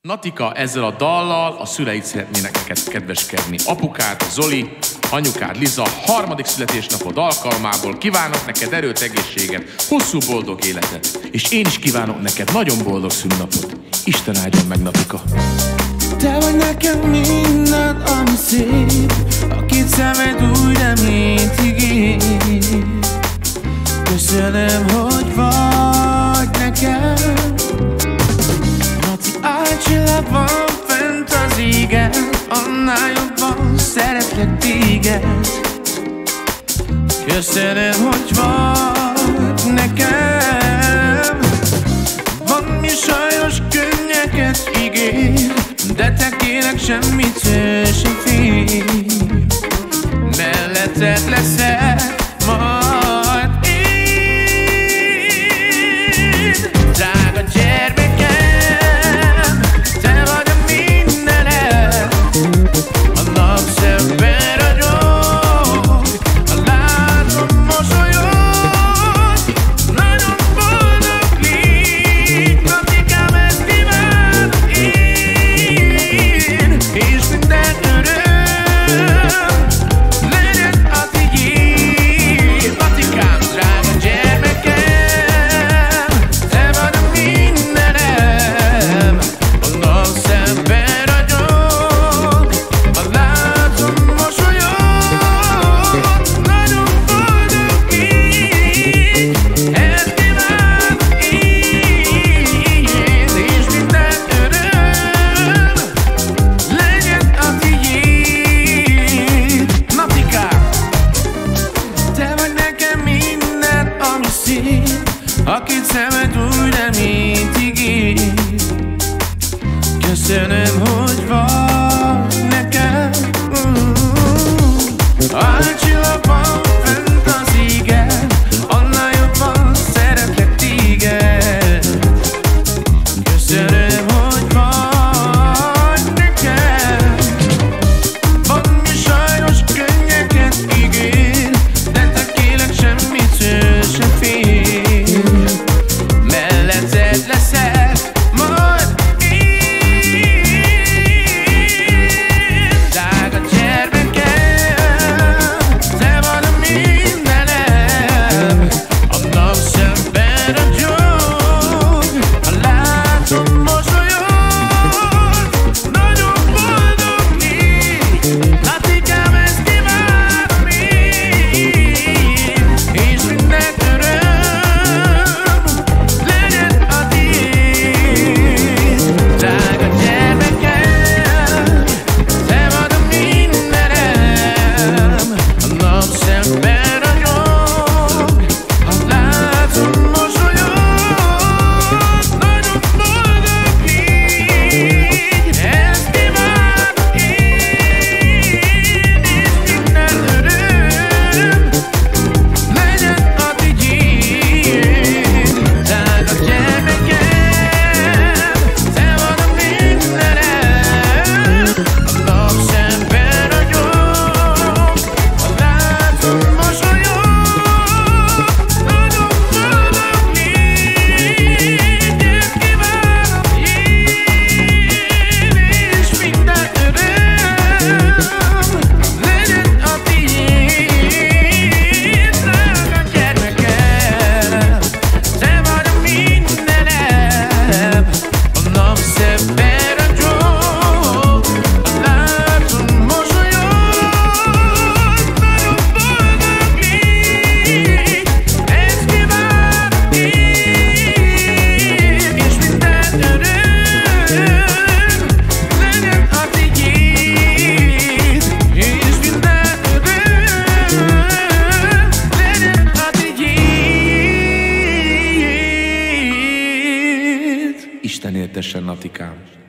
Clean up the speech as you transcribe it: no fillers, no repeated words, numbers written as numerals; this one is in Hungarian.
Natika, ezzel a dallal a szüleid szeretnének neked kedveskedni. Apukád, Zoli, anyukád, Liza, harmadik születésnapod alkalmából kívánok neked erőt, egészséget, hosszú boldog életet. És én is kívánok neked nagyon boldog szülinapot. Isten áldjon meg, Natika! Te vagy nekem minden, ami szép, a két szemed úgy reményt ígér. Köszönöm, hogy vagy nekem. Naci, álcsillag van fent az égen, annál jobban szeretlek téged. Köszönöm, hogy vagy nekem. Van, mi sajnos könnyeket ígér, de te kérek, semmit sem fél. Melletted leszek majd én. Drága gyermekem, te vagy a mindenem. A napszemben ragyog, ha látom mosolyod, nagyon boldog légy. Napikám, ezt kívánom én, és minden öröm legyen a tiéd. Napikám, drága gyermekem, te vagy a mindenem. A napszemben ragyog, ha látom mosolyod, nagyon boldog légy. Ezt kívánom én, és minden öröm legyen a tiéd. Napikám, te vagy nekem minden, ami szép, a két szemed úgy reményt ígér. Köszönöm, hogy vagy nekem. Álcsillag van fent az égen, annál jobban szeretlek téged. Köszönöm, hogy vagy nekem. Van, mi sajnos könnyeket ígér, de te kérlek, semmit sem fél. Melletted leszek majd én. Drága gyermekem, te vagy a mindenem. A napszemben ragyog, ha látom mosolyod, nagyon boldog légy. Napikám, ezt kívánom én, és minden öröm legyen a tiéd. Drága gyermekem, te vagy a mindenem. A napszemben ragyog, ha látom mosolyod, nagyon boldog légy. Ezt kívánom én, és minden öröm legyen a tiéd. Drága gyermekem, te vagy a mindenem. A napszemben ragyog, ha látom mosolyod, nagyon boldog légy. Ezt kívánom én, és minden öröm legyen a tiéd. Drága gyermekem, te vagy a mindenem. A napszemben ragyog, ha látom mosolyod, nagyon boldog légy. Ezt kívánom én, és minden öröm legyen a tiéd. És minden öröm legyen a tiéd. Isten éltessen, Natikám!